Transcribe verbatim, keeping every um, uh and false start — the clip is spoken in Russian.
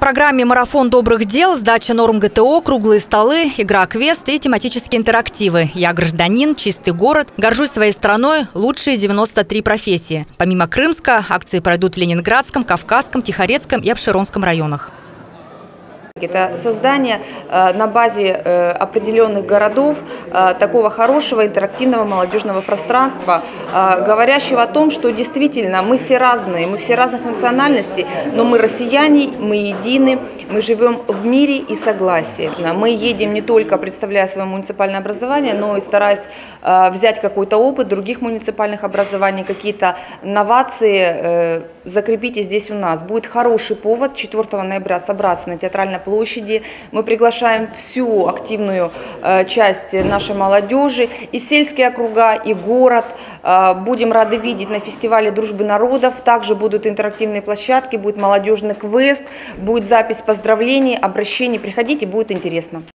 программе «Марафон добрых дел», сдача норм ГТО, круглые столы, игра квест и тематические интерактивы. «Я гражданин», «Чистый город», «Горжусь своей страной», «Лучшие девяносто три профессии». Помимо Крымска, акции пройдут в Ленинградском, Кавказском, Тихорецком и Обширонском районах. Это создание э, на базе э, определенных городов э, такого хорошего интерактивного молодежного пространства, э, говорящего о том, что действительно мы все разные, мы все разных национальностей, но мы россияне, мы едины, мы живем в мире и согласии. Мы едем не только представляя свое муниципальное образование, но и стараясь э, взять какой-то опыт других муниципальных образований, какие-то новации э, закрепить и здесь у нас. Будет хороший повод четвёртого ноября собраться на Театральной площади. Мы приглашаем всю активную э, часть нашей молодежи, и сельские округа, и город. Э, будем рады видеть на фестивале дружбы народов. Также будут интерактивные площадки, будет молодежный квест, будет запись поздравлений, обращений. Приходите, будет интересно.